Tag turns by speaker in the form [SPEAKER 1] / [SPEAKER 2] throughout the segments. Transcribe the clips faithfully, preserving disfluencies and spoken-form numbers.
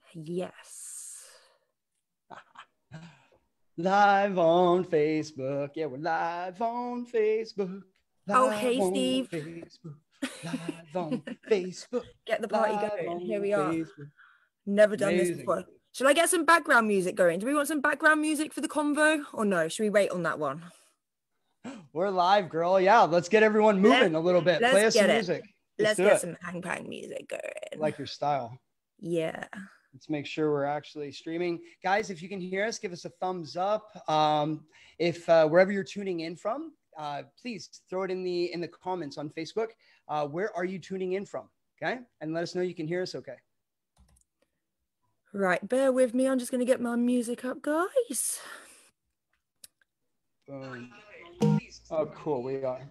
[SPEAKER 1] Yes.
[SPEAKER 2] Live on Facebook. Yeah, we're live on Facebook. Live
[SPEAKER 1] oh, hey,
[SPEAKER 2] on
[SPEAKER 1] Steve.
[SPEAKER 2] Facebook. Live on Facebook.
[SPEAKER 1] Get the party
[SPEAKER 2] live
[SPEAKER 1] going. Here we are.
[SPEAKER 2] Facebook.
[SPEAKER 1] Never done
[SPEAKER 2] Amazing.
[SPEAKER 1] this before. Should I get some background music going? Do we want some background music for the convo or no? Should we wait on that one?
[SPEAKER 2] We're live, girl. Yeah, let's get everyone moving
[SPEAKER 1] Let's,
[SPEAKER 2] a little bit.
[SPEAKER 1] let's
[SPEAKER 2] Play us
[SPEAKER 1] get
[SPEAKER 2] some
[SPEAKER 1] it.
[SPEAKER 2] music.
[SPEAKER 1] Let's,
[SPEAKER 2] Let's
[SPEAKER 1] get
[SPEAKER 2] it.
[SPEAKER 1] some hang bang music going.
[SPEAKER 2] I like your style.
[SPEAKER 1] Yeah.
[SPEAKER 2] Let's make sure we're actually streaming. Guys, if you can hear us, give us a thumbs up. Um, if uh, wherever you're tuning in from, uh, please throw it in the in the comments on Facebook. Uh, where are you tuning in from? Okay. And let us know you can hear us okay.
[SPEAKER 1] Right. Bear with me. I'm just going to get my music up, guys.
[SPEAKER 2] Boom. Oh, cool. We are.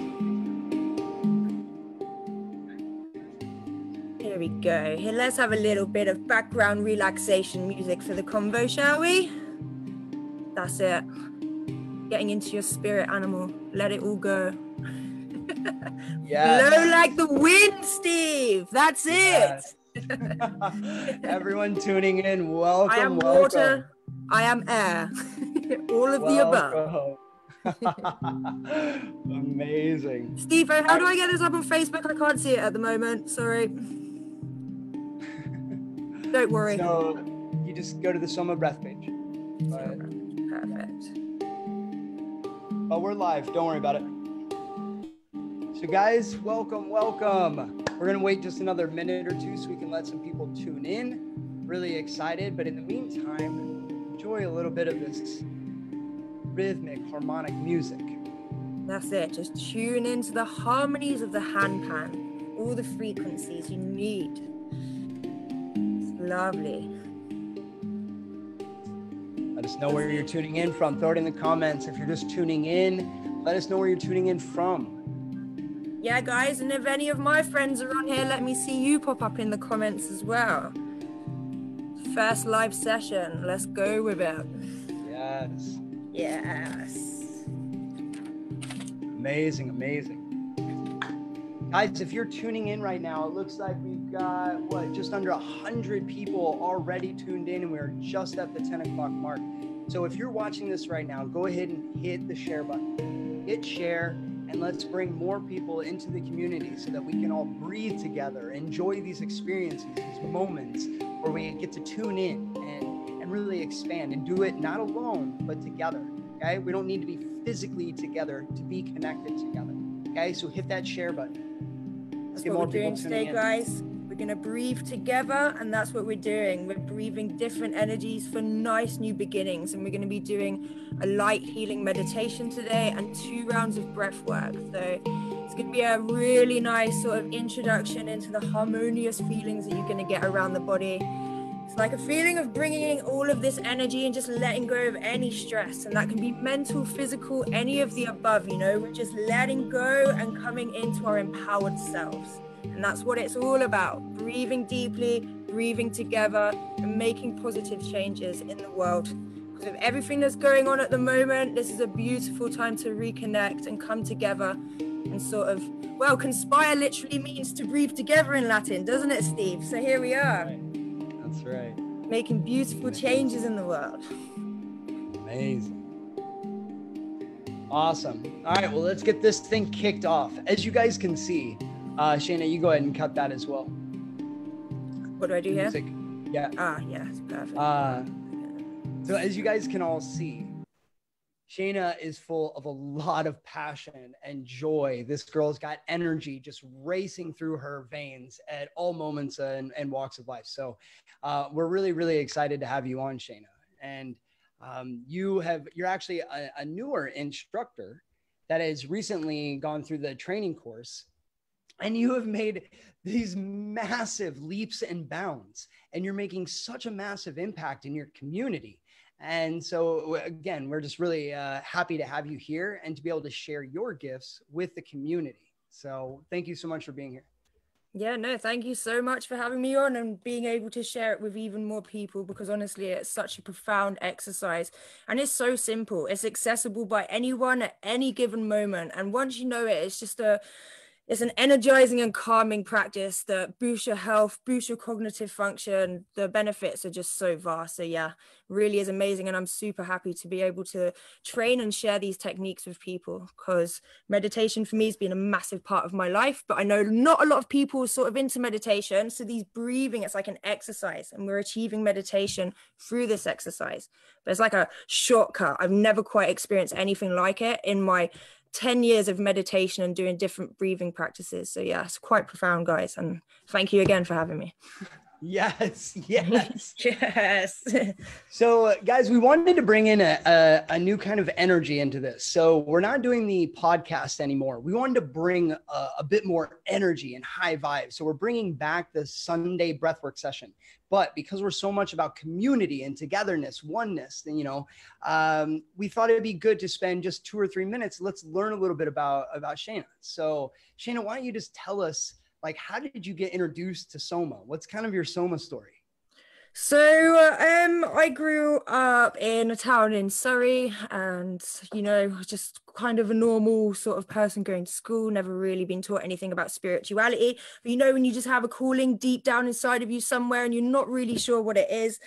[SPEAKER 1] Here we go. Here, let's have a little bit of background relaxation music for the convo, shall we? That's it. Getting into your spirit animal. Let it all go.
[SPEAKER 2] Yeah.
[SPEAKER 1] Blow like the wind, Steve. That's it.
[SPEAKER 2] Yes. Everyone tuning in, welcome.
[SPEAKER 1] I am
[SPEAKER 2] welcome.
[SPEAKER 1] water. I am air. All of
[SPEAKER 2] welcome.
[SPEAKER 1] the above.
[SPEAKER 2] Amazing.
[SPEAKER 1] Steve, how do I get this up on Facebook? I can't see it at the moment. Sorry. Don't worry.
[SPEAKER 2] So you just go to the SOMA breath page. But,
[SPEAKER 1] Perfect.
[SPEAKER 2] but we're live. Don't worry about it. So guys, welcome, welcome. We're going to wait just another minute or two so we can let some people tune in. Really excited. But in the meantime, enjoy a little bit of this rhythmic, harmonic music.
[SPEAKER 1] That's it. Just tune into the harmonies of the handpan. All the frequencies you need. It's lovely.
[SPEAKER 2] Let us know where you're tuning in from. Throw it in the comments. If you're just tuning in, let us know where you're tuning in from.
[SPEAKER 1] Yeah, guys, and if any of my friends are on here, let me see you pop up in the comments as well. First live session. Let's go with it.
[SPEAKER 2] Yes.
[SPEAKER 1] Yes.
[SPEAKER 2] Amazing, amazing. Guys, if you're tuning in right now, it looks like we've got, what, just under one hundred people already tuned in, and we're just at the ten o'clock mark. So if you're watching this right now, go ahead and hit the share button. Hit share, and let's bring more people into the community so that we can all breathe together, enjoy these experiences, these moments where we get to tune in and, and really expand and do it not alone, but together. Okay, we don't need to be physically together to be connected together. Okay, so hit that share button.
[SPEAKER 1] Let's that's what we're doing today, guys. We're gonna breathe together, and that's what we're doing. We're breathing different energies for nice new beginnings, and we're gonna be doing a light healing meditation today and two rounds of breath work. So it's gonna be a really nice sort of introduction into the harmonious feelings that you're gonna get around the body. It's like a feeling of bringing all of this energy and just letting go of any stress. And that can be mental, physical, any of the above, you know, we're just letting go and coming into our empowered selves. And that's what it's all about. Breathing deeply, breathing together, and making positive changes in the world. Because of everything that's going on at the moment, this is a beautiful time to reconnect and come together and sort of, well, conspire literally means to breathe together in Latin, doesn't it, Steve? So here we are.
[SPEAKER 2] That's right.
[SPEAKER 1] Making beautiful changes in the world.
[SPEAKER 2] Amazing. Awesome. All right, well, let's get this thing kicked off. As you guys can see, uh, Shaina, you go ahead and cut that as well.
[SPEAKER 1] What do I do here?
[SPEAKER 2] Music. Yeah.
[SPEAKER 1] Ah, yes, perfect.
[SPEAKER 2] Uh, so as you guys can all see, Shaina is full of a lot of passion and joy. This girl's got energy just racing through her veins at all moments and, and walks of life. So uh, we're really, really excited to have you on, Shaina. And um, you have, you're actually a, a newer instructor that has recently gone through the training course, and you have made these massive leaps and bounds, and you're making such a massive impact in your community. And so, again, we're just really uh, happy to have you here and to be able to share your gifts with the community. So thank you so much for being here.
[SPEAKER 1] Yeah, no, thank you so much for having me on and being able to share it with even more people, because honestly, it's such a profound exercise and it's so simple. It's accessible by anyone at any given moment. And once you know it, it's just a, it's an energizing and calming practice that boosts your health, boosts your cognitive function. The benefits are just so vast. So yeah, really is amazing. And I'm super happy to be able to train and share these techniques with people, because meditation for me has been a massive part of my life. But I know not a lot of people are sort of into meditation. So these breathing, it's like an exercise, and we're achieving meditation through this exercise. But it's like a shortcut. I've never quite experienced anything like it in my ten years of meditation and doing different breathing practices. So yeah, it's quite profound, guys. And thank you again for having me.
[SPEAKER 2] Yes, yes.
[SPEAKER 1] Yes.
[SPEAKER 2] So uh, guys, we wanted to bring in a, a, a new kind of energy into this. So we're not doing the podcast anymore. We wanted to bring a, a bit more energy and high vibes. So we're bringing back the Sunday breathwork session. But because we're so much about community and togetherness, oneness, then, you know, um, we thought it'd be good to spend just two or three minutes. Let's learn a little bit about, about Shaina. So Shaina, why don't you just tell us, like, how did you get introduced to SOMA? What's kind of your SOMA story?
[SPEAKER 1] So um, I grew up in a town in Surrey, and, you know, just kind of a normal sort of person going to school, never really been taught anything about spirituality. But, you know, when you just have a calling deep down inside of you somewhere and you're not really sure what it is.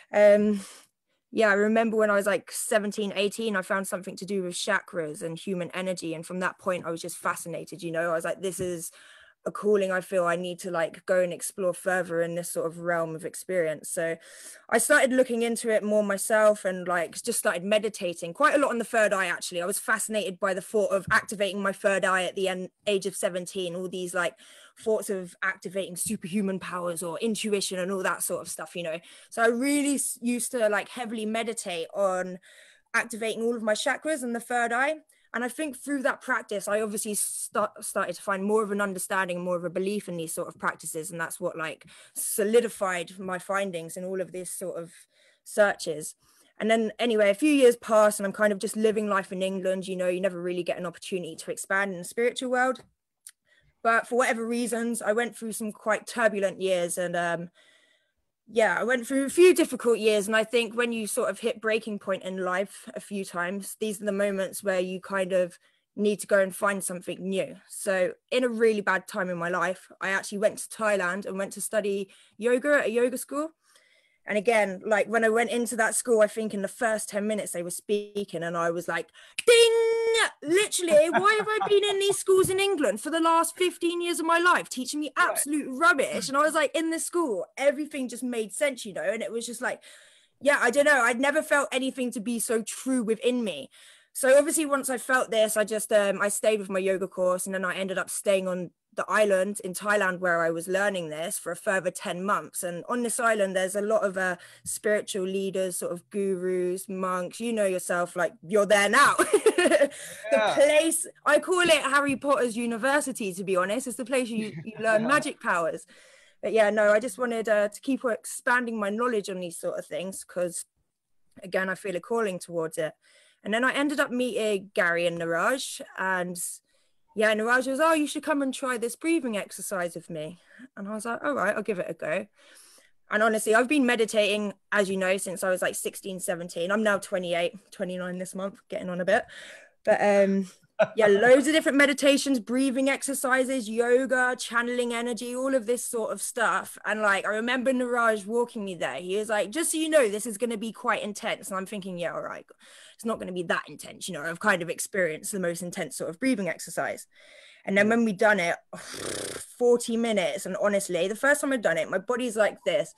[SPEAKER 1] Um, yeah, I remember when I was like seventeen, eighteen, I found something to do with chakras and human energy. And from that point, I was just fascinated, you know, I was like, this is a calling I feel I need to like go and explore further in this sort of realm of experience. So I started looking into it more myself, and like just started meditating quite a lot on the third eye. Actually, I was fascinated by the thought of activating my third eye at the end, age of seventeen, all these like thoughts of activating superhuman powers or intuition and all that sort of stuff, you know. So I really used to like heavily meditate on activating all of my chakras and the third eye. And I think through that practice, I obviously start, started to find more of an understanding, more of a belief in these sort of practices. And that's what like solidified my findings in all of these sort of searches. And then anyway, a few years passed and I'm kind of just living life in England. You know, you never really get an opportunity to expand in the spiritual world. But for whatever reasons, I went through some quite turbulent years, and um, yeah, I went through a few difficult years. And I think when you sort of hit breaking point in life a few times, these are the moments where you kind of need to go and find something new. So in a really bad time in my life, I actually went to Thailand and went to study yoga at a yoga school. And again, like when I went into that school, I think in the first ten minutes they were speaking and I was like, ding, literally, why have I been in these schools in England for the last fifteen years of my life teaching me absolute rubbish? And I was like, in this school, everything just made sense, you know? And it was just like, yeah, I don't know. I'd never felt anything to be so true within me. So obviously once I felt this, I just, um, I stayed with my yoga course, and then I ended up staying on the island in Thailand where I was learning this for a further ten months. And on this island, there's a lot of uh, spiritual leaders, sort of gurus, monks, you know yourself, like you're there now. The
[SPEAKER 2] Yeah.
[SPEAKER 1] place, I call it Harry Potter's university, to be honest. It's the place you, you learn
[SPEAKER 2] Yeah.
[SPEAKER 1] magic powers. But yeah, no, I just wanted uh, to keep expanding my knowledge on these sort of things, because again, I feel a calling towards it. And then I ended up meeting Gary and Niraj, and yeah, Niraj was, oh, you should come and try this breathing exercise with me. And I was like, all right, I'll give it a go. And honestly, I've been meditating, as you know, since I was like sixteen, seventeen. I'm now twenty-eight, twenty-nine this month, getting on a bit. But um, yeah, loads of different meditations, breathing exercises, yoga, channeling energy, all of this sort of stuff. And like, I remember Niraj walking me there. He was like, just so you know, this is going to be quite intense. And I'm thinking, yeah, all right, it's not going to be that intense. You know, I've kind of experienced the most intense sort of breathing exercise. And then when we done it, forty minutes, and honestly, the first time I'd done it, my body's like this.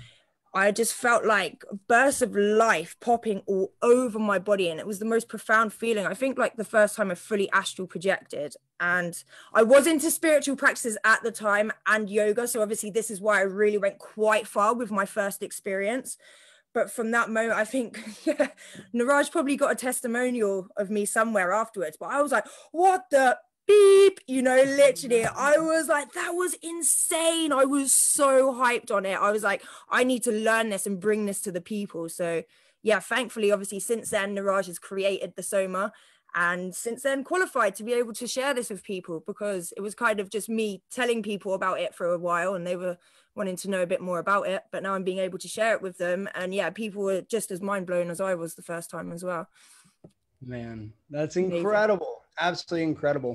[SPEAKER 1] I just felt like bursts of life popping all over my body. And it was the most profound feeling. I think like the first time I fully astral projected. And I was into spiritual practices at the time and yoga. So obviously this is why I really went quite far with my first experience. But from that moment, I think yeah, Niraj probably got a testimonial of me somewhere afterwards. But I was like, what the beep, you know, literally, I was like, that was insane. I was so hyped on it. I was like, I need to learn this and bring this to the people. So yeah, thankfully, obviously, since then, Niraj has created the SOMA, and since then qualified to be able to share this with people, because it was kind of just me telling people about it for a while and they were wanting to know a bit more about it. But now I'm being able to share it with them. And yeah, people were just as mind blown as I was the first time as well.
[SPEAKER 2] Man, that's incredible. Amazing. Absolutely incredible.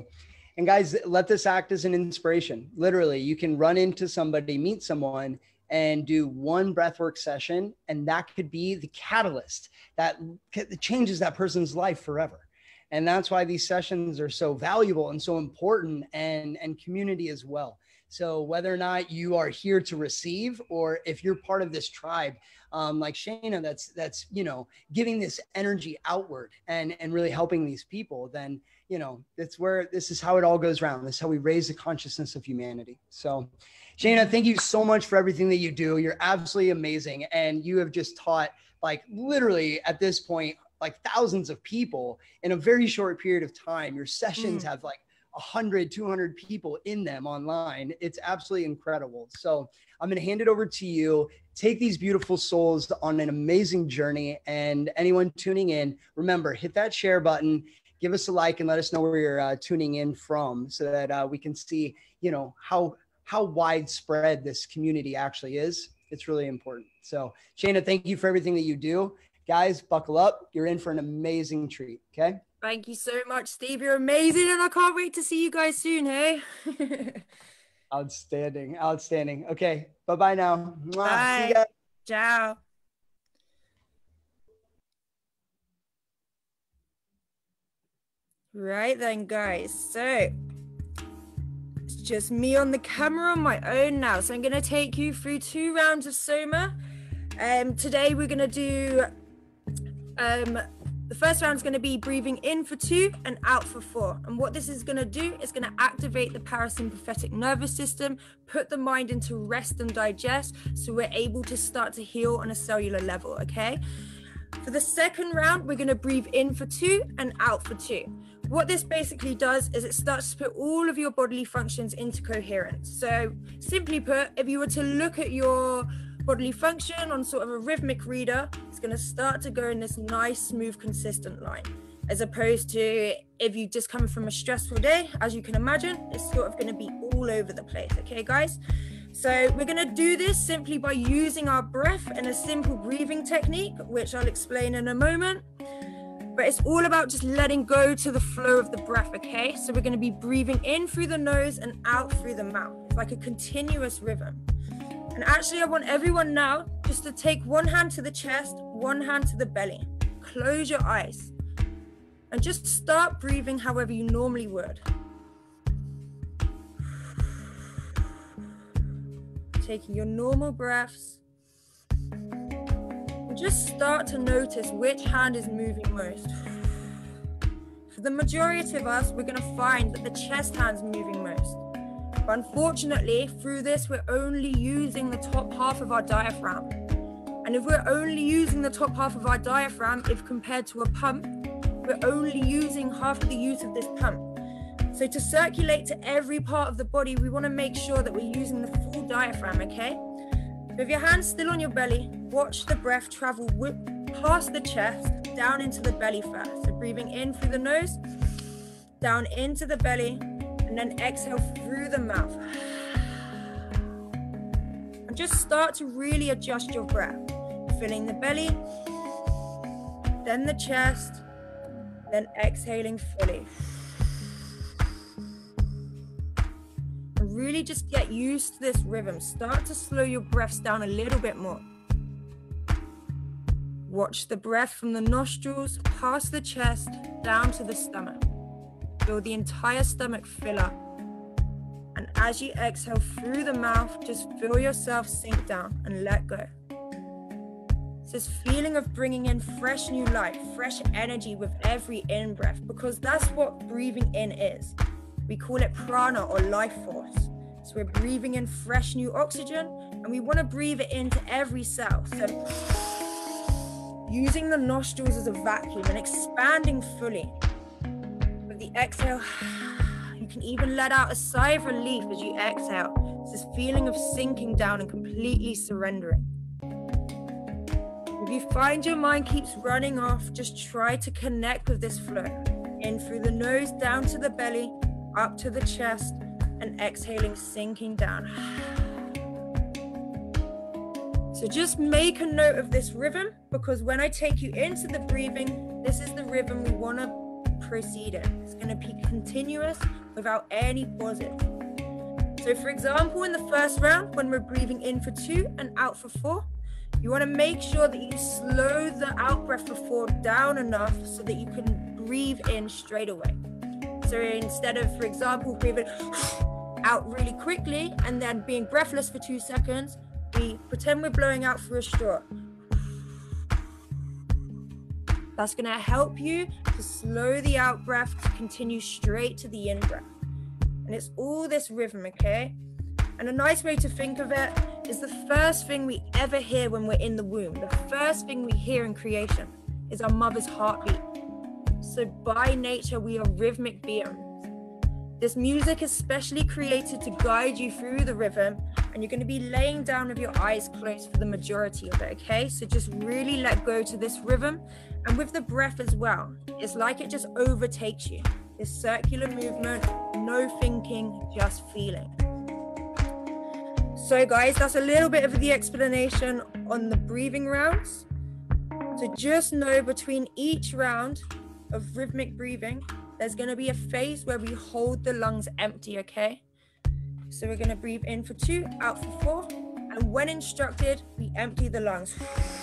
[SPEAKER 2] And guys, let this act as an inspiration. Literally, you can run into somebody, meet someone, and do one breathwork session, and that could be the catalyst that changes that person's life forever. And that's why these sessions are so valuable and so important, and, and community as well. So whether or not you are here to receive, or if you're part of this tribe, um, like Shaina, that's, that's, you know, giving this energy outward and, and really helping these people, then, you know, that's where, this is how it all goes around. This is how we raise the consciousness of humanity. So Shaina, thank you so much for everything that you do. You're absolutely amazing. And you have just taught, like, literally at this point, like thousands of people in a very short period of time. Your sessions mm. have like one hundred, two hundred people in them online. It's absolutely incredible. So I'm going to hand it over to you. Take these beautiful souls on an amazing journey. And anyone tuning in, remember, hit that share button, give us a like, and let us know where you're uh, tuning in from, so that uh, we can see, you know, how, how widespread this community actually is. It's really important. So Shaina, thank you for everything that you do. Guys, buckle up. You're in for an amazing treat. Okay.
[SPEAKER 1] Thank you so much, Steve. You're amazing. And I can't wait to see you guys soon. Hey.
[SPEAKER 2] Outstanding. Outstanding. Okay. Bye-bye now. Mwah.
[SPEAKER 1] Bye.
[SPEAKER 2] See you guys.
[SPEAKER 1] Ciao. Right then, guys. So it's just me on the camera on my own now. So I'm going to take you through two rounds of SOMA. Um, today we're going to do, um, the first round is going to be breathing in for two and out for four. And what this is going to do is going to activate the parasympathetic nervous system, put the mind into rest and digest, so we're able to start to heal on a cellular level, okay? For the second round, we're going to breathe in for two and out for two. What this basically does is it starts to put all of your bodily functions into coherence. So simply put, if you were to look at your bodily function on sort of a rhythmic reader, it's going to start to go in this nice, smooth, consistent line, as opposed to if you just come from a stressful day. As you can imagine, it's sort of going to be all over the place. Okay, guys? So we're going to do this simply by using our breath and a simple breathing technique, which I'll explain in a moment. But it's all about just letting go to the flow of the breath, okay? So we're going to be breathing in through the nose and out through the mouth. It's like a continuous rhythm. And actually, I want everyone now just to take one hand to the chest, one hand to the belly. Close your eyes and just start breathing however you normally would. Taking your normal breaths. And just start to notice which hand is moving most. For the majority of us, we're going to find that the chest hand's moving most. But unfortunately, through this, we're only using the top half of our diaphragm. And if we're only using the top half of our diaphragm, if compared to a pump, we're only using half of the use of this pump. So to circulate to every part of the body, we want to make sure that we're using the full diaphragm, okay? With your hands still on your belly, watch the breath travel past the chest, down into the belly first. So breathing in through the nose, down into the belly, and then exhale through the mouth. And just start to really adjust your breath. Filling the belly, then the chest, then exhaling fully. And really just get used to this rhythm. Start to slow your breaths down a little bit more. Watch the breath from the nostrils, past the chest, down to the stomach. Feel the entire stomach fill up. And as you exhale through the mouth, just feel yourself sink down and let go. It's this feeling of bringing in fresh new life, fresh energy with every in-breath, because that's what breathing in is. We call it prana, or life force. So we're breathing in fresh new oxygen, and we want to breathe it into every cell. So using the nostrils as a vacuum and expanding fully. With the exhale, you can even let out a sigh of relief as you exhale. It's this feeling of sinking down and completely surrendering. If you find your mind keeps running off, just try to connect with this flow. In through the nose, down to the belly, up to the chest, and exhaling, sinking down. So just make a note of this rhythm, because when I take you into the breathing, this is the rhythm we want to proceeding. It's going to be continuous without any pauses. So for example, in the first round, when we're breathing in for two and out for four, you want to make sure that you slow the out breath for four down enough so that you can breathe in straight away. So instead of, for example, breathing out really quickly and then being breathless for two seconds, we pretend we're blowing out through a straw. That's going to help you to slow the out breath to continue straight to the in breath. And it's all this rhythm, okay? And a nice way to think of it is the first thing we ever hear when we're in the womb. The first thing we hear in creation is our mother's heartbeat. So by nature, we are rhythmic beings. This music is specially created to guide you through the rhythm, and you're going to be laying down with your eyes closed for the majority of it, okay? So just really let go to this rhythm, and with the breath as well. It's like it just overtakes you. This circular movement, no thinking, just feeling. So guys, that's a little bit of the explanation on the breathing rounds. So just know between each round of rhythmic breathing, there's going to be a phase where we hold the lungs empty, okay? So we're going to breathe in for two, out for four, and when instructed, we empty the lungs.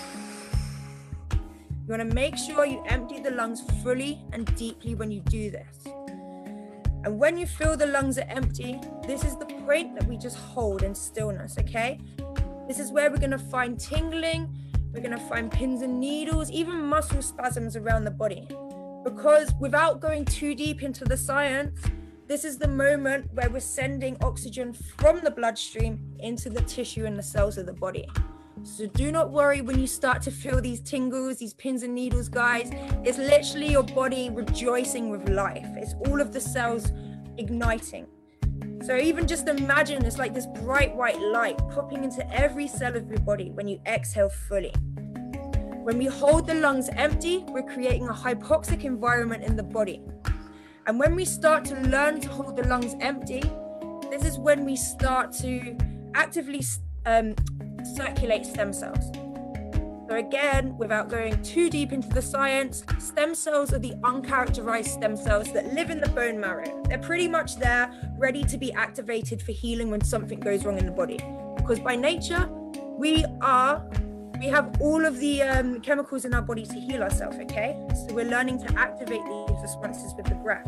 [SPEAKER 1] You want to make sure you empty the lungs fully and deeply when you do this. And when you feel the lungs are empty, this is the point that we just hold in stillness, okay? This is where we're going to find tingling, we're going to find pins and needles, even muscle spasms around the body. Because without going too deep into the science, this is the moment where we're sending oxygen from the bloodstream into the tissue and the cells of the body. So do not worry when you start to feel these tingles, these pins and needles, guys. It's literally your body rejoicing with life. It's all of the cells igniting. So even just imagine it's like this bright white light popping into every cell of your body when you exhale fully. When we hold the lungs empty, we're creating a hypoxic environment in the body. And when we start to learn to hold the lungs empty, this is when we start to actively um, circulate stem cells. So again, without going too deep into the science, stem cells are the uncharacterized stem cells that live in the bone marrow. They're pretty much there, ready to be activated for healing when something goes wrong in the body. Because by nature, we are We have all of the um, chemicals in our body to heal ourselves, okay? So we're learning to activate these responses with the breath.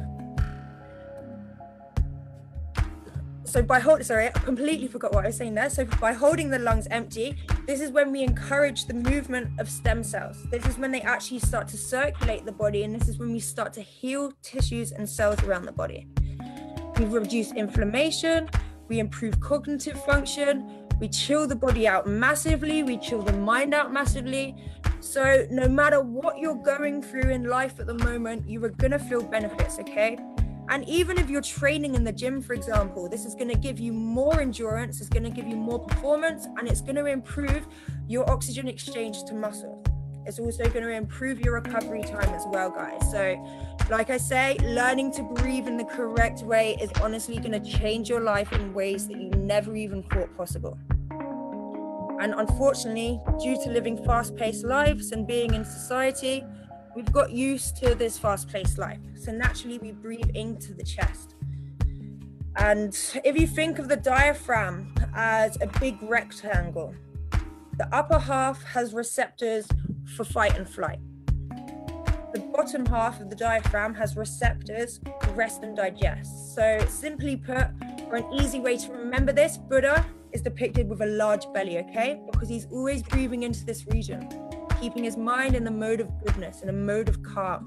[SPEAKER 1] So by holding, sorry, I completely forgot what I was saying there. So by holding the lungs empty, this is when we encourage the movement of stem cells. This is when they actually start to circulate the body, and this is when we start to heal tissues and cells around the body. We reduce inflammation, we improve cognitive function, we chill the body out massively, we chill the mind out massively. So no matter what you're going through in life at the moment, you are gonna feel benefits, okay? And even if you're training in the gym, for example, this is gonna give you more endurance, it's gonna give you more performance, and it's gonna improve your oxygen exchange to muscle. It's also gonna improve your recovery time as well, guys. So like I say, learning to breathe in the correct way is honestly gonna change your life in ways that you never even thought possible. And unfortunately, due to living fast-paced lives and being in society, we've got used to this fast-paced life. So naturally, we breathe into the chest. And if you think of the diaphragm as a big rectangle, the upper half has receptors for fight and flight. The bottom half of the diaphragm has receptors for rest and digest. So simply put, or an easy way to remember this, Buddha is depicted with a large belly, okay? Because he's always breathing into this region, keeping his mind in the mode of goodness, in a mode of calm.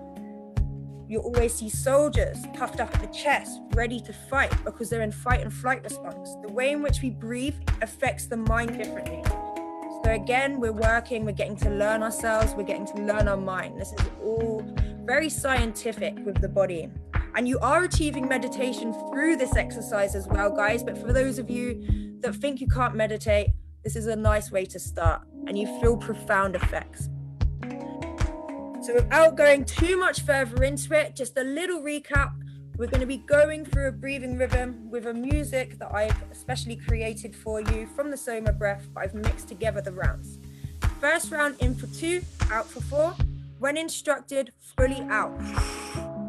[SPEAKER 1] You always see soldiers puffed up at the chest, ready to fight because they're in fight and flight response. The way in which we breathe affects the mind differently. So again, we're working, we're getting to learn ourselves, we're getting to learn our mind. This is all very scientific with the body. And you are achieving meditation through this exercise as well, guys. But for those of you that think you can't meditate, this is a nice way to start, and you feel profound effects. So without going too much further into it, just a little recap. We're going to be going through a breathing rhythm with a music that I've especially created for you from the SOMA breath, but I've mixed together the rounds. First round in for two, out for four. When instructed, fully out.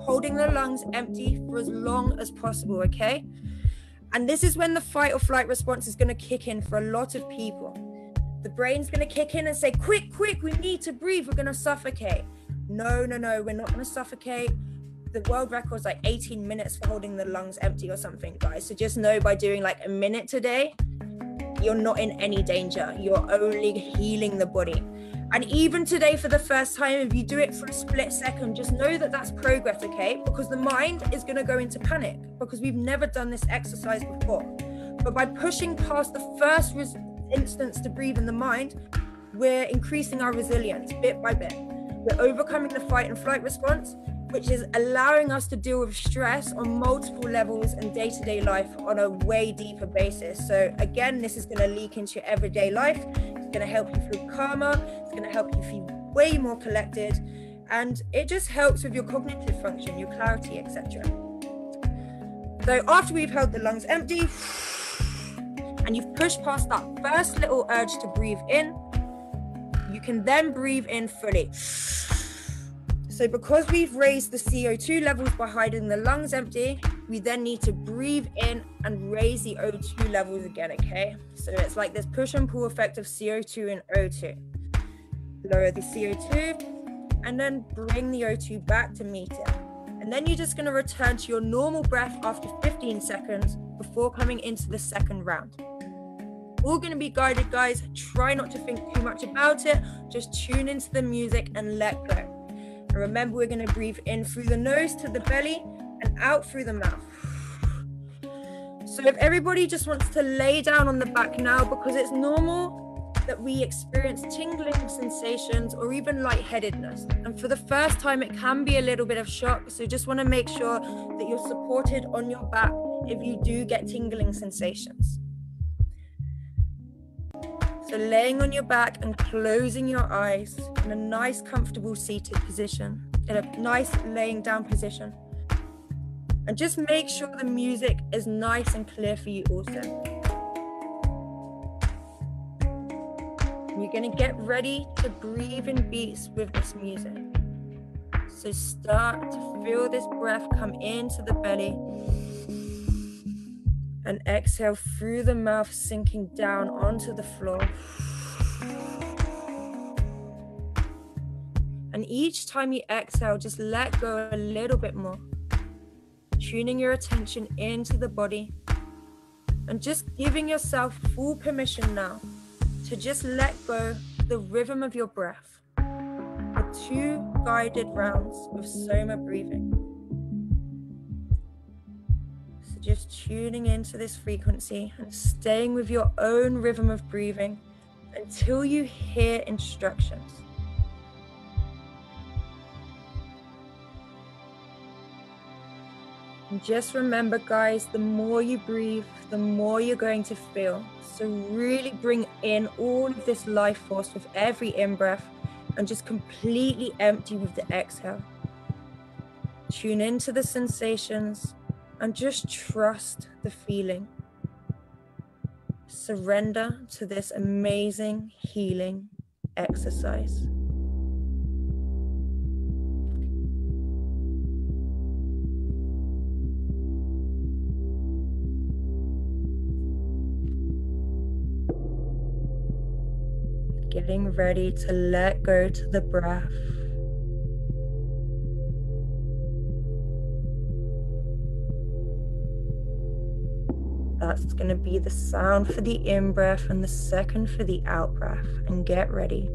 [SPEAKER 1] holding the lungs empty for as long as possible, okay? And this is when the fight or flight response is going to kick in for a lot of people. The brain's going to kick in and say, quick, quick, we need to breathe, we're going to suffocate. No, no, no, we're not going to suffocate. The world record is like eighteen minutes for holding the lungs empty or something, guys. So just know by doing like a minute today, you're not in any danger. You're only healing the body. And even today, for the first time, if you do it for a split second, just know that that's progress, okay? Because the mind is going to go into panic because we've never done this exercise before. But by pushing past the first res- instance to breathe in the mind, we're increasing our resilience bit by bit. We're overcoming the fight and flight response, which is allowing us to deal with stress on multiple levels in day-to-day life on a way deeper basis. So again, this is going to leak into your everyday life. It's going to help you feel calmer. It's going to help you feel way more collected. And it just helps with your cognitive function, your clarity, et cetera. So after we've held the lungs empty and you've pushed past that first little urge to breathe in, you can then breathe in fully. So because we've raised the C O two levels by holding the lungs empty, we then need to breathe in and raise the O two levels again, okay? So it's like this push and pull effect of C O two and O two. Lower the C O two and then bring the O two back to meet it. And then you're just gonna return to your normal breath after fifteen seconds before coming into the second round. All gonna be guided, guys. Try not to think too much about it. Just tune into the music and let go. And remember, we're going to breathe in through the nose to the belly and out through the mouth. So if everybody just wants to lay down on the back now, because it's normal that we experience tingling sensations or even lightheadedness. And for the first time, it can be a little bit of shock. So just want to make sure that you're supported on your back if you do get tingling sensations. So laying on your back and closing your eyes in a nice, comfortable seated position, in a nice laying down position. And just make sure the music is nice and clear for you also. And you're gonna get ready to breathe in beats with this music. So start to feel this breath come into the belly and exhale through the mouth, sinking down onto the floor. And each time you exhale, just let go a little bit more, tuning your attention into the body and just giving yourself full permission now to just let go the rhythm of your breath for two guided rounds of SOMA breathing. Just tuning into this frequency and staying with your own rhythm of breathing until you hear instructions. And just remember, guys, the more you breathe, the more you're going to feel. So really bring in all of this life force with every in-breath and just completely empty with the exhale. Tune into the sensations and just trust the feeling. Surrender to this amazing healing exercise. Getting ready to let go to the breath. That's going to be the sound for the in-breath and the second for the out-breath. And get ready.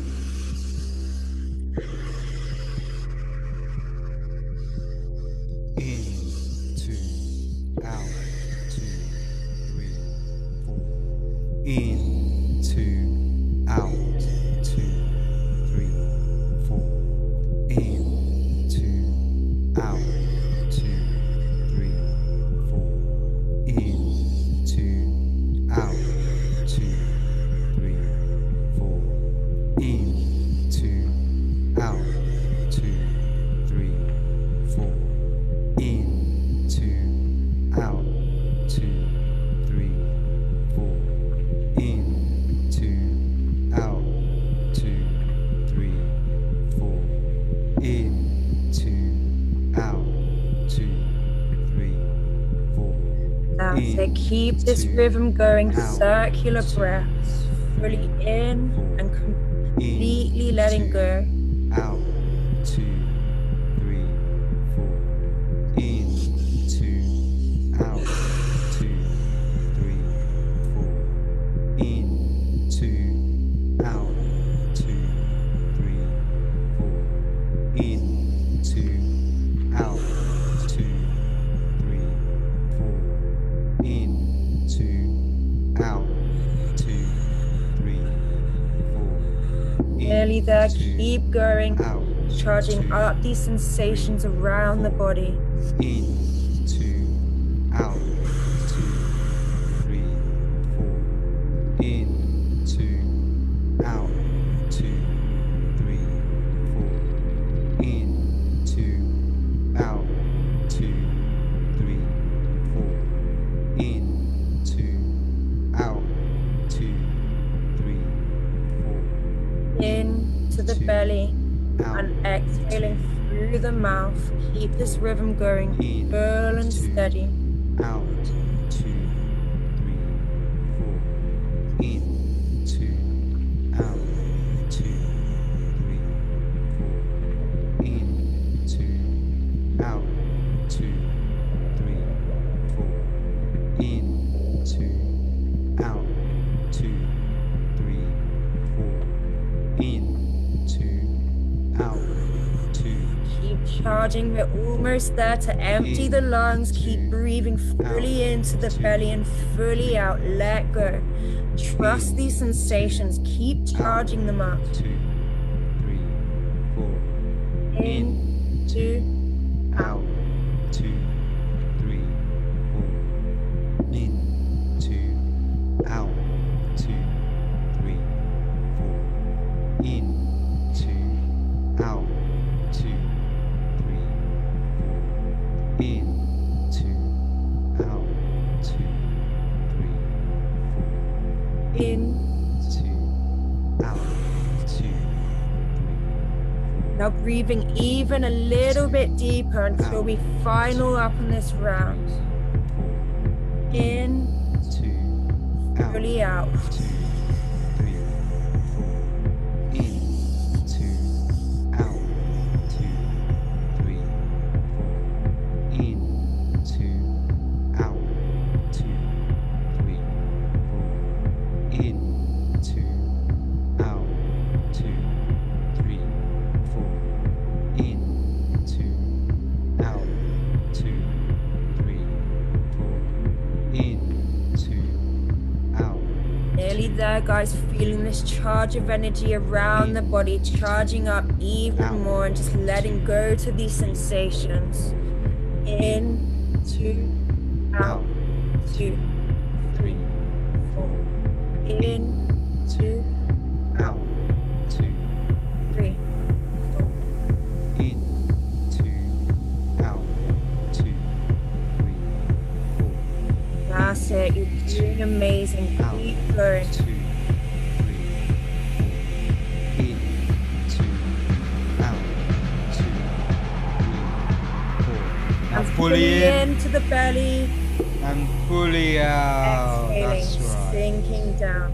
[SPEAKER 3] In, two, out, two, three, four. In, two, out, two, three, four. In, two, out, two, three, four. In, two, out, two, three, four. In, two, out.
[SPEAKER 1] Keep this rhythm going, circular breaths, fully in and completely letting go.
[SPEAKER 3] Out, two, three, four. In, two, out, two, three, four. In, two, out, two, three, four. In, two, out, two, three, four. In, two, out, two, three, four.
[SPEAKER 1] Nearly there, keep going, charging up these sensations around the body.
[SPEAKER 3] In, two, out, two, three, four. In, two, out, two, three, four. In, two, out, two, three, four. In, two, out, two, three, four.
[SPEAKER 1] Into the belly and exhaling through the mouth. Keep this rhythm going, full and steady.
[SPEAKER 3] Out, two, three, four. In, two, out, two, three, four. In, two, out, two, three, four. In, two, out, two, three, four. In, two, out, two.
[SPEAKER 1] Keep charging. We're almost there to empty the lungs. Keep breathing fully into the belly and fully out. Let go. Trust these sensations. Keep charging them up.
[SPEAKER 3] Two, three, four.
[SPEAKER 1] In, two,
[SPEAKER 3] out, two, three, four. In, two, out, two, three, four. In, two, out, two, three, four. In, two, out, two, three, four.
[SPEAKER 1] in.
[SPEAKER 3] Two, out, two, three, four.
[SPEAKER 1] Now breathing even a little bit deeper until we final up on this round. In,
[SPEAKER 3] Two, out,
[SPEAKER 1] fully out.
[SPEAKER 3] two, three, four. In, two, out, two, three, four. In, two, out, two, three, four. In, two, out, two, three, four. In, two, out, two, three, four. In, two, out.
[SPEAKER 1] Nearly there, guys. Feeling this charge of energy around the body, charging up even more and just letting go to these sensations. In, two, out, two,
[SPEAKER 3] Three,
[SPEAKER 1] four. In, two,
[SPEAKER 3] out, two,
[SPEAKER 1] three, four.
[SPEAKER 3] in, two, out, two, three, four.
[SPEAKER 1] That's it. You're doing amazing. Keep going.
[SPEAKER 3] Two, three, four. In, two, out, two, three, four. Now
[SPEAKER 1] And
[SPEAKER 3] fully in
[SPEAKER 1] into the belly.
[SPEAKER 3] and fully out.
[SPEAKER 1] Exhaling,
[SPEAKER 3] That's right.
[SPEAKER 1] sinking down.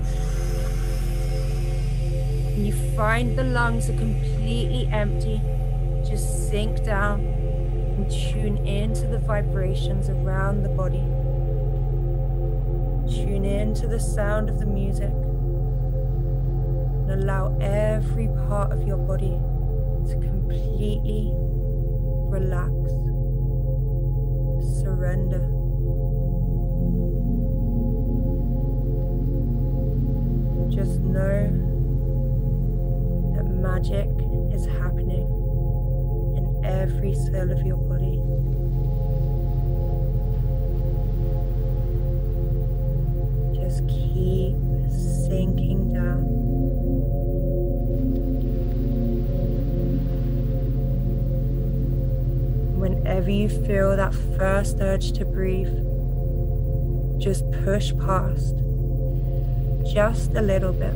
[SPEAKER 1] When you find the lungs are completely empty, just sink down and tune into the vibrations around the body. Tune in to the sound of the music and allow every part of your body to completely relax, surrender. Just know that magic is happening in every cell of your body. Just keep sinking down. Whenever you feel that first urge to breathe, just push past. Just a little bit.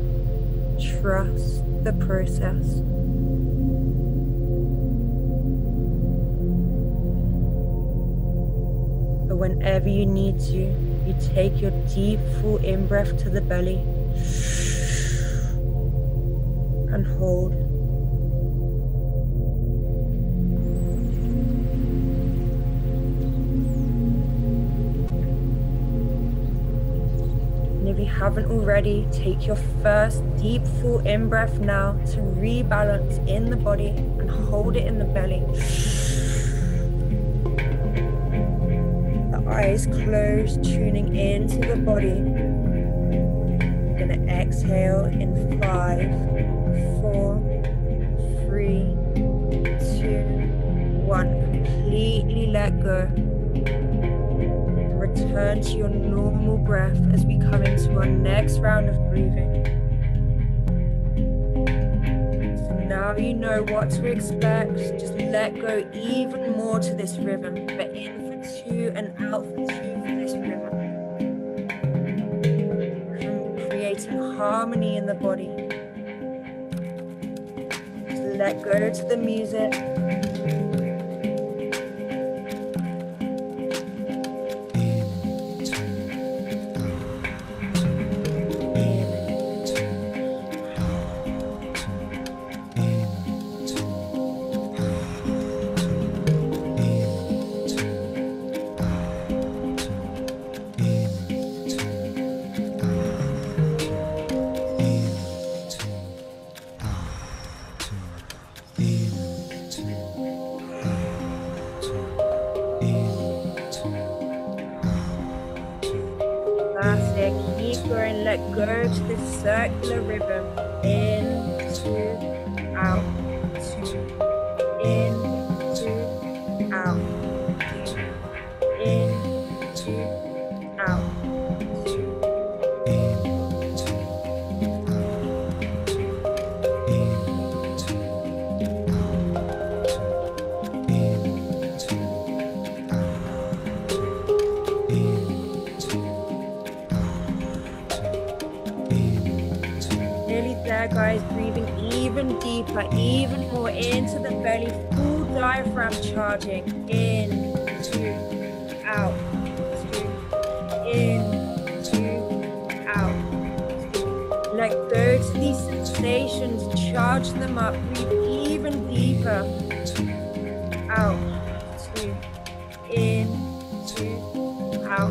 [SPEAKER 1] Trust the process. But whenever you need to, You take your deep, full in-breath to the belly and hold. And if you haven't already, take your first deep, full in-breath now to rebalance in the body and hold it in the belly. Eyes closed, tuning into the body. You're gonna exhale in five, four, three, two, one. Completely let go. Return to your normal breath as we come into our next round of breathing. So now you know what to expect. Just let go even more to this rhythm, but in two and out for two for this rhythm. Creating harmony in the body. Just let go to the music. Keep going, let go to this circular rhythm. In, two, out, two, in, two, out, two, in, two, out, two, in, two, guys, breathing even deeper, even more into the belly, full diaphragm charging. In, two, out, two, in, two, out, two. Let go to these sensations, charge them up, breathe even deeper. Out, two, in, two, out.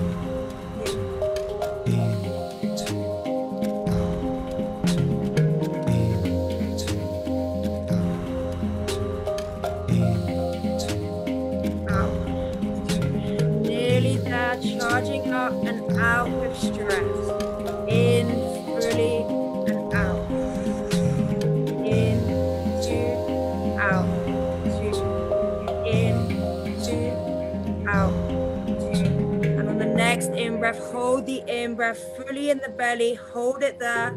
[SPEAKER 1] Charging up and out with stress. In, fully, and out. In, two, out, two. In, two, out, two. And on the next in-breath, hold the in-breath fully in the belly. Hold it there.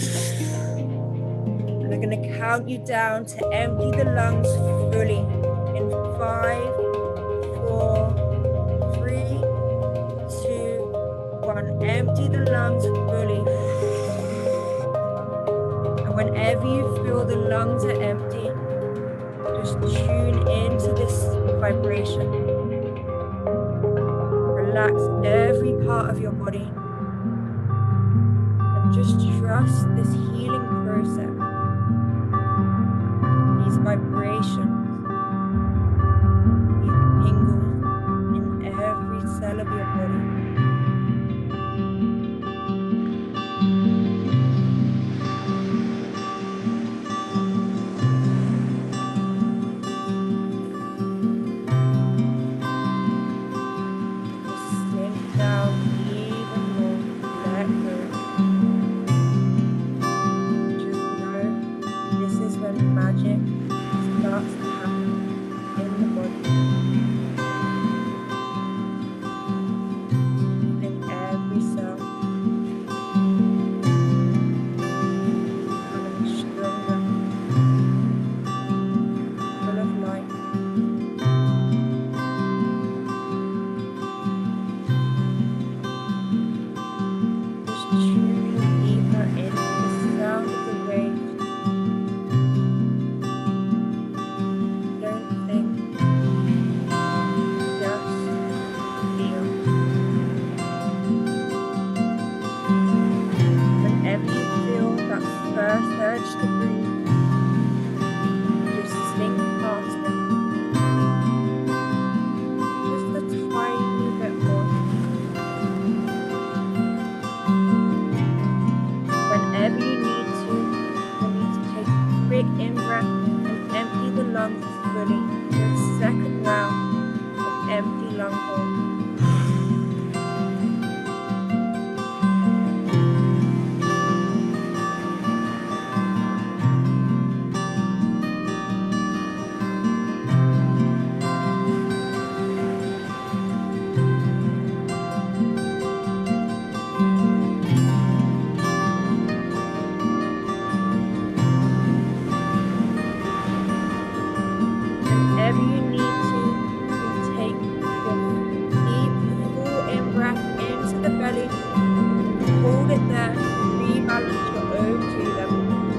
[SPEAKER 1] And I'm going to count you down to empty the lungs fully. In five, four, empty the lungs fully. And whenever you feel the lungs are empty, just tune into this vibration. Relax every part of your body and just trust this healing process. These vibrations, these tingles in every cell of your body. urge to breathe, just sink past it. Just a tiny bit more. Whenever you need to, you need to take a quick in-breath and empty the lungs fully. Your second round of empty lung hold. Whenever you need to, you can take your deep, full in-breath into the belly, hold it there, rebalance your O two level.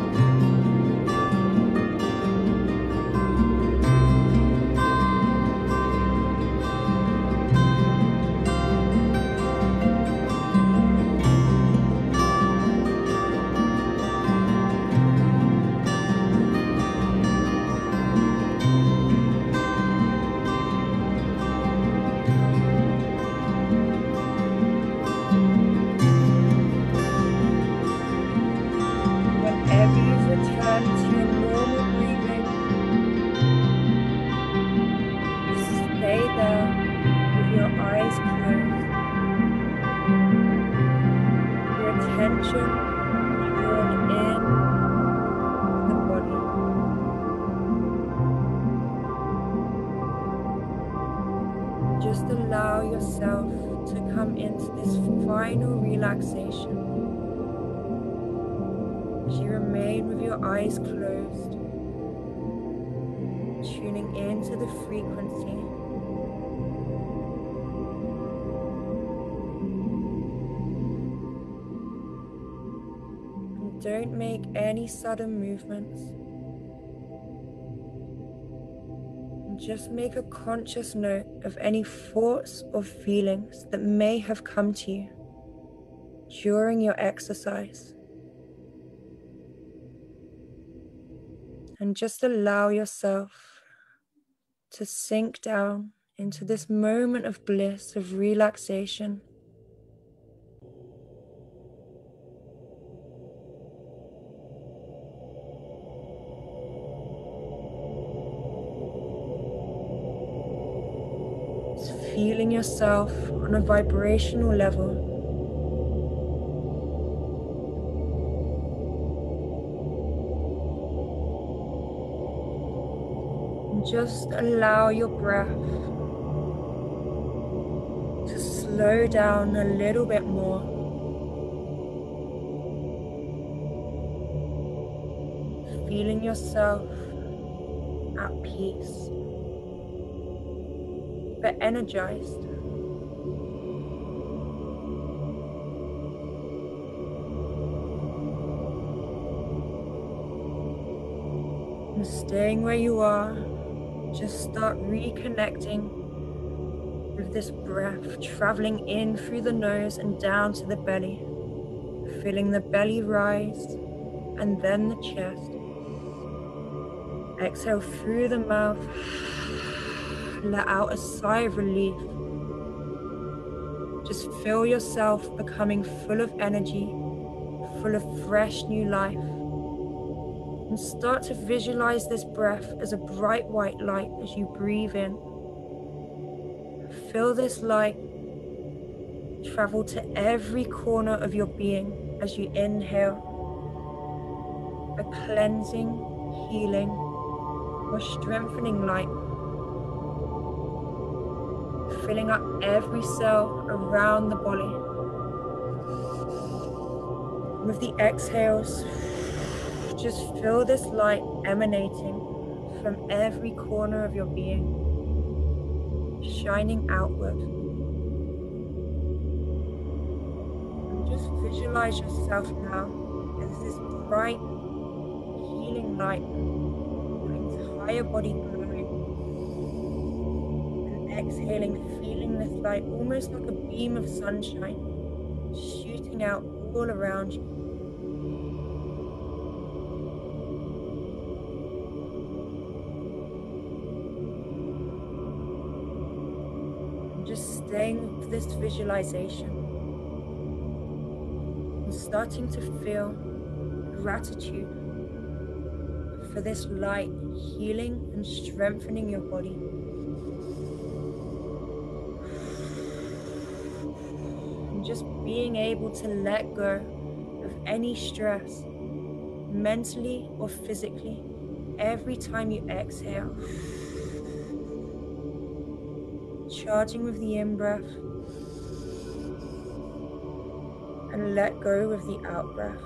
[SPEAKER 1] Whenever you've returned to your normal breathing, just stay there with your eyes closed, your attention drawn in the body. Just allow yourself to come into this final relaxation. As you remain with your eyes closed, tuning into the frequency. And don't make any sudden movements. And just make a conscious note of any thoughts or feelings that may have come to you during your exercise. And just allow yourself to sink down into this moment of bliss, of relaxation. Just feeling yourself on a vibrational level. Just allow your breath to slow down a little bit more. Feeling yourself at peace, but energized. And staying where you are, just start reconnecting with this breath, traveling in through the nose and down to the belly, feeling the belly rise and then the chest. Exhale through the mouth, let out a sigh of relief. Just feel yourself becoming full of energy, full of fresh new life. And start to visualize this breath as a bright white light as you breathe in. Feel this light travel to every corner of your being as you inhale. A cleansing, healing, or strengthening light. Filling up every cell around the body. With the exhales, just feel this light emanating from every corner of your being, shining outward. And just visualize yourself now as this bright, healing light your entire body glowing. And exhaling, feeling this light almost like a beam of sunshine shooting out all around you. staying with this visualization and starting to feel gratitude for this light healing and strengthening your body. And just being able to let go of any stress, mentally or physically, every time you exhale. Charging with the in-breath and let go with the out-breath.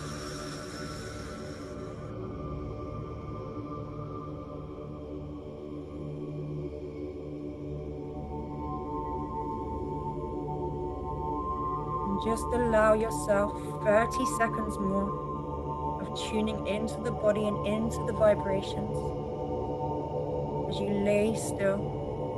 [SPEAKER 1] And just allow yourself thirty seconds more of tuning into the body and into the vibrations as you lay still.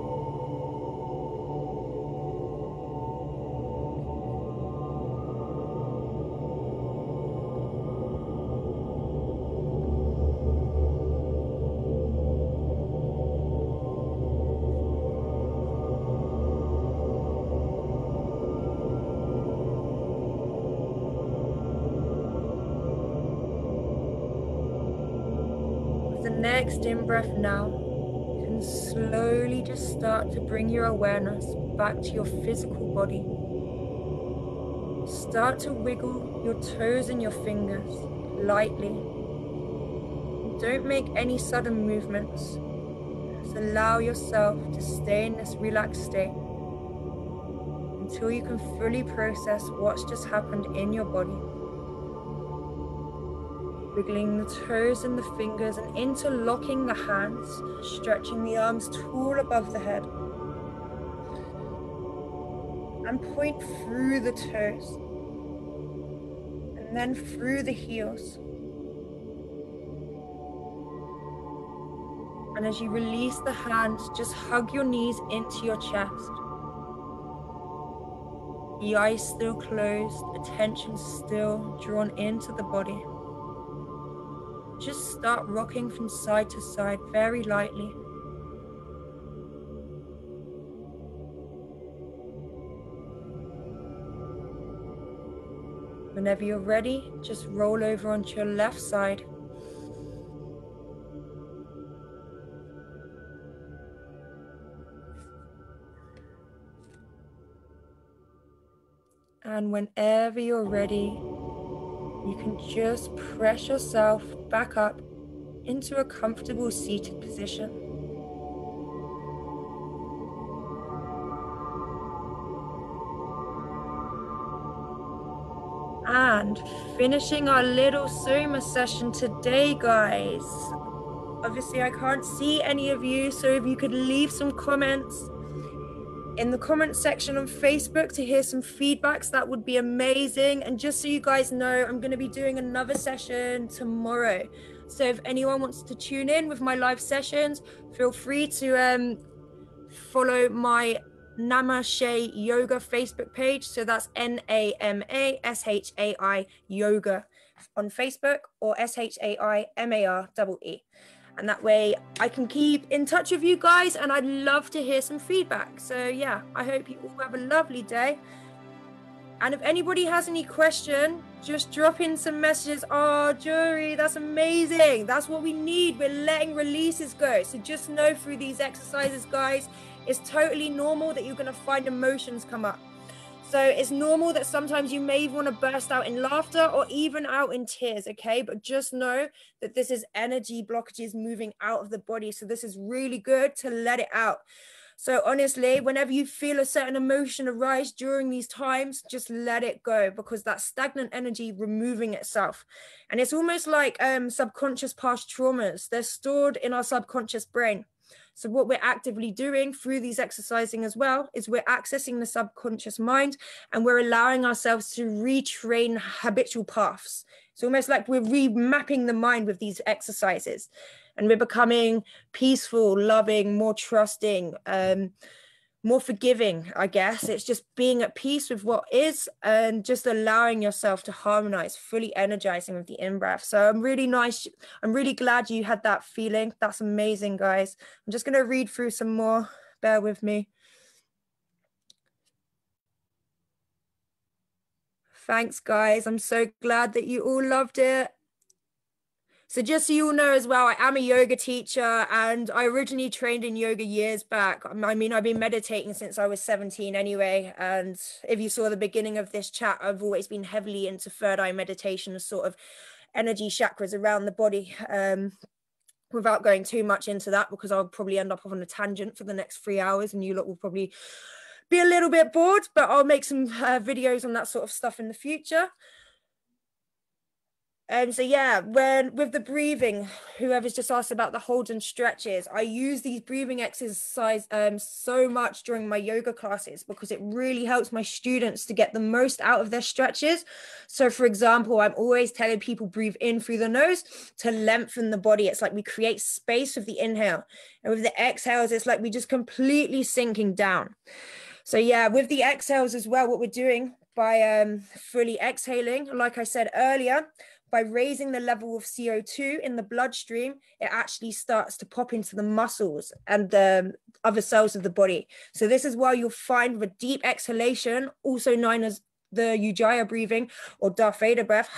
[SPEAKER 1] The next in-breath now, you can slowly just start to bring your awareness back to your physical body. Start to wiggle your toes and your fingers lightly. Don't make any sudden movements. Just allow yourself to stay in this relaxed state until you can fully process what's just happened in your body. Wiggling the toes and the fingers and interlocking the hands, stretching the arms tall above the head. And point through the toes. And then through the heels. And as you release the hands, just hug your knees into your chest. The eyes still closed, attention still drawn into the body. Just start rocking from side to side very lightly. Whenever you're ready, just roll over onto your left side. And whenever you're ready, you can just press yourself back up into a comfortable seated position. And finishing our little SOMA session today, guys. Obviously, I can't see any of you, so if you could leave some comments in the comment section on Facebook to hear some feedbacks, that would be amazing. And just so you guys know, I'm going to be doing another session tomorrow. So if anyone wants to tune in with my live sessions, feel free to um, follow my Namaste Yoga Facebook page. So that's N A M A S H A I Yoga on Facebook, or S H A I M A R E E. And that way I can keep in touch with you guys, and I'd love to hear some feedback. So yeah, I hope you all have a lovely day. And if anybody has any question, just drop in some messages. Oh, Jury, that's amazing. That's what we need. We're letting releases go. So just know through these exercises, guys, it's totally normal that you're going to find emotions come up. So it's normal that sometimes you may want to burst out in laughter or even out in tears, okay? But just know that this is energy blockages moving out of the body. So this is really good to let it out. So honestly, whenever you feel a certain emotion arise during these times, just let it go, because that's stagnant energy removing itself. And it's almost like um, subconscious past traumas. They're stored in our subconscious brain. So what we're actively doing through these exercising as well is we're accessing the subconscious mind, and we're allowing ourselves to retrain habitual paths. It's almost like we're remapping the mind with these exercises, and we're becoming peaceful, loving, more trusting, um, more forgiving, I guess. It's just being at peace with what is and just allowing yourself to harmonize, fully energizing with the in-breath. So I'm really nice. I'm really glad you had that feeling. That's amazing, guys. I'm just going to read through some more. Bear with me. Thanks, guys. I'm so glad that you all loved it. So just so you all know as well, I am a yoga teacher, and I originally trained in yoga years back. I mean, I've been meditating since I was seventeen anyway. And if you saw the beginning of this chat, I've always been heavily into third eye meditation, sort of energy chakras around the body. Um, without going too much into that, because I'll probably end up on a tangent for the next three hours and you lot will probably be a little bit bored, but I'll make some uh, videos on that sort of stuff in the future. Um, so yeah, when with the breathing, whoever's just asked about the holds and stretches, I use these breathing exercise um, so much during my yoga classes because it really helps my students to get the most out of their stretches. So for example, I'm always telling people breathe in through the nose to lengthen the body. It's like we create space with the inhale, and with the exhales, it's like we just completely sinking down. So yeah, with the exhales as well, what we're doing by um, fully exhaling, like I said earlier, by raising the level of C O two in the bloodstream, it actually starts to pop into the muscles and the other cells of the body. So this is why you'll find with deep exhalation, also known as the Ujjayi breathing or Darth Vader breath,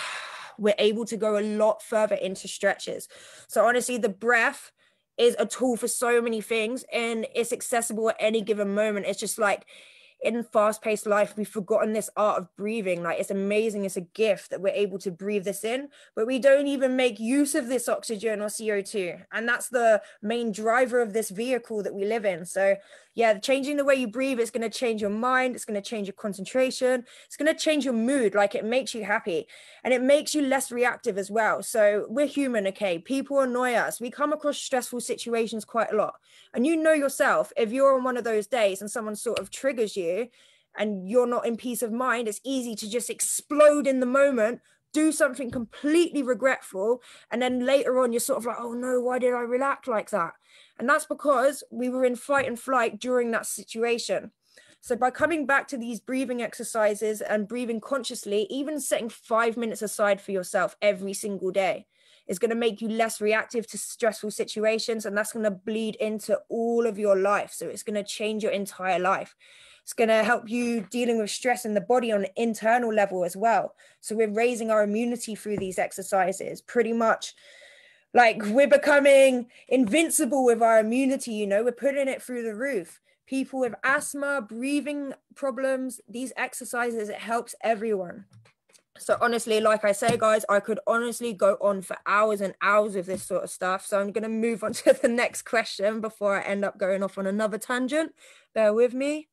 [SPEAKER 1] we're able to go a lot further into stretches. So honestly, the breath is a tool for so many things, and it's accessible at any given moment. It's just like, in fast-paced life, we've forgotten this art of breathing. Like, it's amazing. It's a gift that we're able to breathe this in, but we don't even make use of this oxygen or C O two. And that's the main driver of this vehicle that we live in. So yeah, changing the way you breathe is going to change your mind. It's going to change your concentration. It's going to change your mood. Like, it makes you happy and it makes you less reactive as well. So we're human, okay? People annoy us. We come across stressful situations quite a lot. And you know yourself, if you're on one of those days and someone sort of triggers you and you're not in peace of mind, it's easy to just explode in the moment, do something completely regretful, and then later on you're sort of like, oh no, why did I react like that? And that's because we were in fight and flight during that situation. So by coming back to these breathing exercises and breathing consciously, even setting five minutes aside for yourself every single day is going to make you less reactive to stressful situations, and that's going to bleed into all of your life. So it's going to change your entire life. It's going to help you dealing with stress in the body on an internal level as well. So we're raising our immunity through these exercises, pretty much like we're becoming invincible with our immunity, you know, we're putting it through the roof. People with asthma, breathing problems, these exercises, it helps everyone. So honestly, like I say, guys, I could honestly go on for hours and hours of this sort of stuff. So I'm going to move on to the next question before I end up going off on another tangent. Bear with me.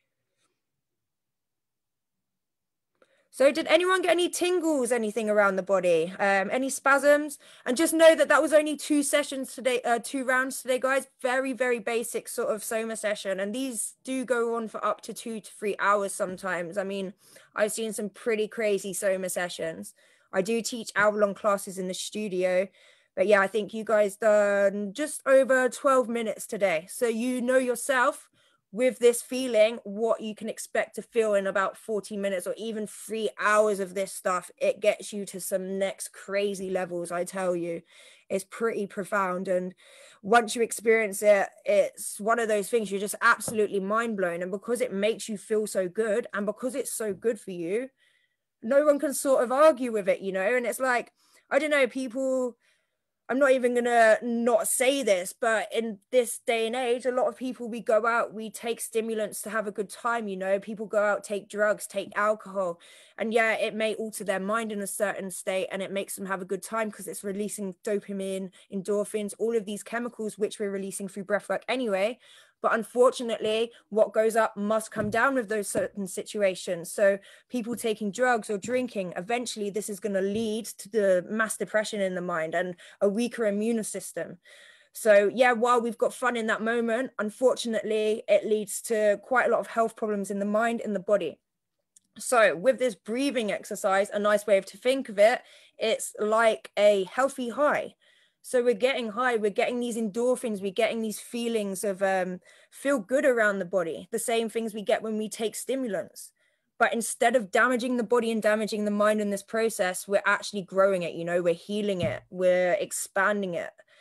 [SPEAKER 1] So did anyone get any tingles, anything around the body, um, any spasms? And just know that that was only two sessions today, uh, two rounds today, guys. Very, very basic sort of SOMA session. And these do go on for up to two to three hours sometimes. I mean, I've seen some pretty crazy SOMA sessions. I do teach hour-long classes in the studio. But yeah, I think you guys done just over twelve minutes today. So you know yourself, with this feeling, what you can expect to feel in about forty minutes or even three hours of this stuff. It gets you to some next crazy levels, I tell you. It's pretty profound. And once you experience it, it's one of those things you're just absolutely mind blown. And because it makes you feel so good and because it's so good for you, no one can sort of argue with it, you know? And it's like, I don't know, people... I'm not even going to not say this, but in this day and age, a lot of people, we go out, we take stimulants to have a good time, you know, people go out, take drugs, take alcohol. And yeah, it may alter their mind in a certain state and it makes them have a good time because it's releasing dopamine, endorphins, all of these chemicals, which we're releasing through breathwork anyway. But unfortunately, what goes up must come down with those certain situations. So people taking drugs or drinking, eventually this is going to lead to the mass depression in the mind and a weaker immune system. So yeah, while we've got fun in that moment, unfortunately, it leads to quite a lot of health problems in the mind and the body. So with this breathing exercise, a nice way to think of it, it's like a healthy high. So we're getting high, we're getting these endorphins, we're getting these feelings of um, feel good around the body, the same things we get when we take stimulants. But instead of damaging the body and damaging the mind in this process, we're actually growing it, you know, we're healing it, we're expanding it.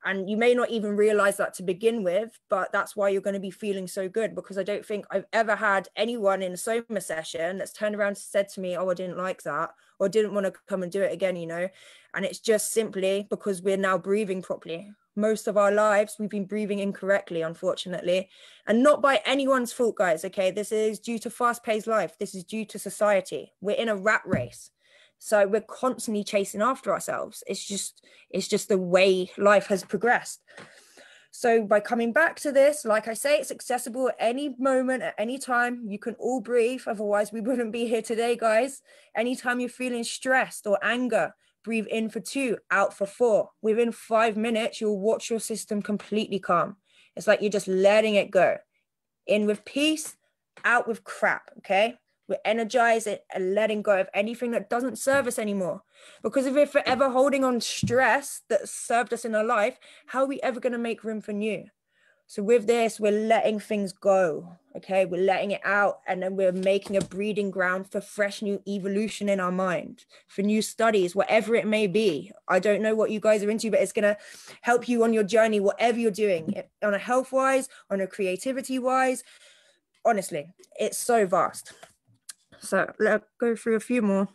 [SPEAKER 1] And you may not even realize that to begin with, but that's why you're going to be feeling so good, because I don't think I've ever had anyone in a SOMA session that's turned around and said to me, oh, I didn't like that, or didn't want to come and do it again, you know. And it's just simply because we're now breathing properly. Most of our lives, we've been breathing incorrectly, unfortunately, and not by anyone's fault, guys. Okay, this is due to fast-paced life. This is due to society. We're in a rat race. So we're constantly chasing after ourselves. It's just, it's just the way life has progressed. So by coming back to this, like I say, it's accessible at any moment, at any time. You can all breathe. Otherwise, we wouldn't be here today, guys. Anytime you're feeling stressed or anger, breathe in for two, out for four. Within five minutes, you'll watch your system completely calm. It's like you're just letting it go. In with peace, out with crap, okay? We're energizing and letting go of anything that doesn't serve us anymore. Because if we're forever holding on stress that served us in our life, how are we ever going to make room for new? So with this, we're letting things go, okay? We're letting it out, and then we're making a breeding ground for fresh new evolution in our mind, for new studies, whatever it may be. I don't know what you guys are into, but it's going to help you on your journey, whatever you're doing, on a health-wise, on a creativity-wise. Honestly, it's so vast. So let's go through a few more.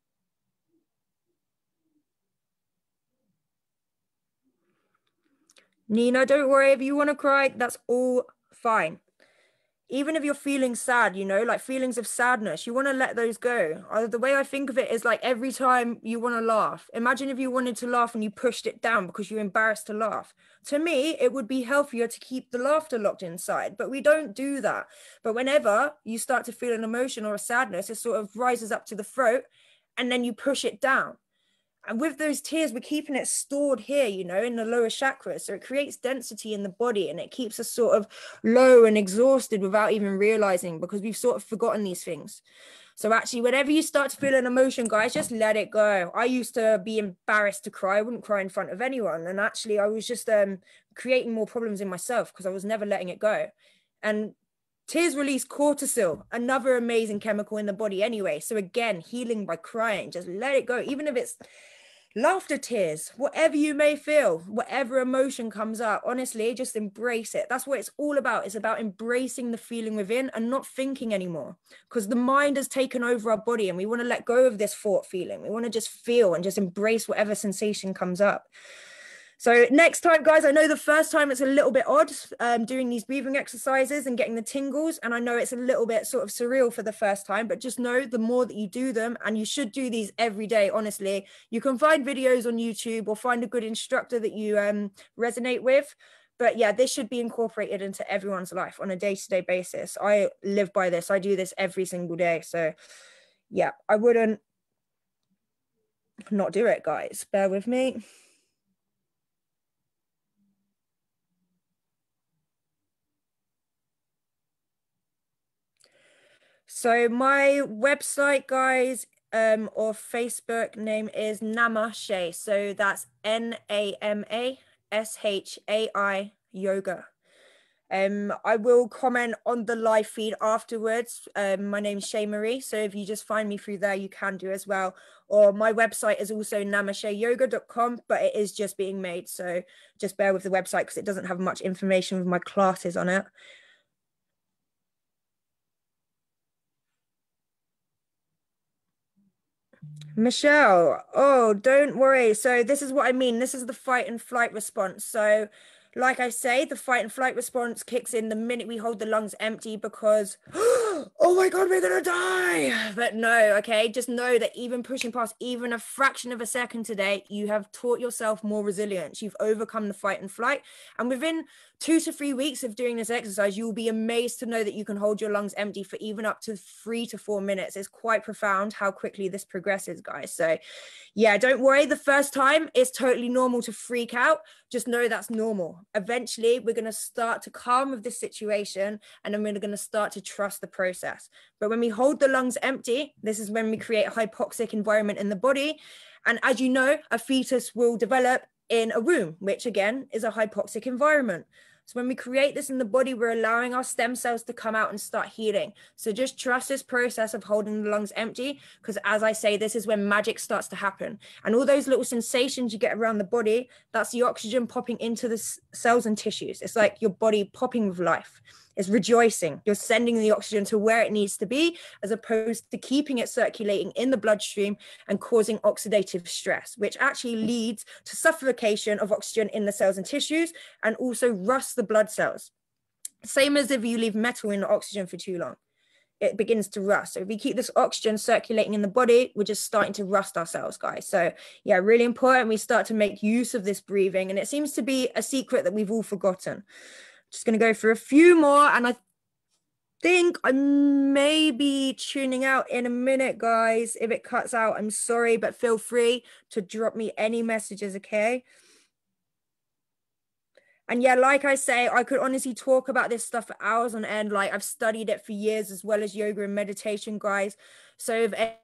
[SPEAKER 1] Nina, don't worry, if you want to cry, that's all fine. Even if you're feeling sad, you know, like feelings of sadness, you want to let those go. Uh, the way I think of it is like every time you want to laugh, imagine if you wanted to laugh and you pushed it down because you're embarrassed to laugh. To me, it would be healthier to keep the laughter locked inside, but we don't do that. But whenever you start to feel an emotion or a sadness, it sort of rises up to the throat and then you push it down. And with those tears, we're keeping it stored here, you know, in the lower chakras. So it creates density in the body and it keeps us sort of low and exhausted without even realizing, because we've sort of forgotten these things. So actually, whenever you start to feel an emotion, guys, just let it go. I used to be embarrassed to cry. I wouldn't cry in front of anyone. And actually, I was just um, creating more problems in myself because I was never letting it go. And tears release cortisol, another amazing chemical in the body anyway. So again, healing by crying, just let it go. Even if it's laughter, tears, whatever you may feel, whatever emotion comes up, honestly, just embrace it. That's what it's all about. It's about embracing the feeling within and not thinking anymore, because the mind has taken over our body and we want to let go of this thought feeling. We want to just feel and just embrace whatever sensation comes up. So next time, guys, I know the first time it's a little bit odd um, doing these breathing exercises and getting the tingles. And I know it's a little bit sort of surreal for the first time, but just know the more that you do them, and you should do these every day, honestly. You can find videos on YouTube or find a good instructor that you um, resonate with. But yeah, this should be incorporated into everyone's life on a day-to-day basis. I live by this. I do this every single day. So yeah, I wouldn't not do it, guys. Bear with me. So my website, guys, um, or Facebook name is Namashe. So that's N A M A S H A I Yoga. Um, I will comment on the live feed afterwards. Um, my name's Shay Marie. So if you just find me through there, you can do as well. Or my website is also namashe yoga dot com, but it is just being made. So just bear with the website because it doesn't have much information with my classes on it. Michelle, oh, don't worry. So this is what I mean. This is the fight and flight response. So like I say, the fight and flight response kicks in the minute we hold the lungs empty because, oh my God, we're going to die. But no, okay, just know that even pushing past even a fraction of a second today, you have taught yourself more resilience. You've overcome the fight and flight. And within two to three weeks of doing this exercise, you will be amazed to know that you can hold your lungs empty for even up to three to four minutes. It's quite profound how quickly this progresses, guys. So yeah, don't worry. The first time it's totally normal to freak out. Just know that's normal. Eventually, we're going to start to calm with this situation, and then we're going to start to trust the process. But when we hold the lungs empty, this is when we create a hypoxic environment in the body. And as you know, a fetus will develop in a womb, which again is a hypoxic environment. So when we create this in the body, we're allowing our stem cells to come out and start healing. So just trust this process of holding the lungs empty, because as I say, this is when magic starts to happen. And all those little sensations you get around the body, that's the oxygen popping into the cells and tissues. It's like your body popping with life. It's rejoicing. You're sending the oxygen to where it needs to be, as opposed to keeping it circulating in the bloodstream and causing oxidative stress, which actually leads to suffocation of oxygen in the cells and tissues, and also rust the blood cells. Same as if you leave metal in the oxygen for too long, it begins to rust. So if we keep this oxygen circulating in the body, we're just starting to rust our cells, guys. So yeah, really important we start to make use of this breathing, and it seems to be a secret that we've all forgotten. Just going to go for a few more, and I think I may be tuning out in a minute, guys. If it cuts out, I'm sorry, but feel free to drop me any messages, okay? And yeah, like I say, I could honestly talk about this stuff for hours on end. Like, I've studied it for years, as well as yoga and meditation, guys. So if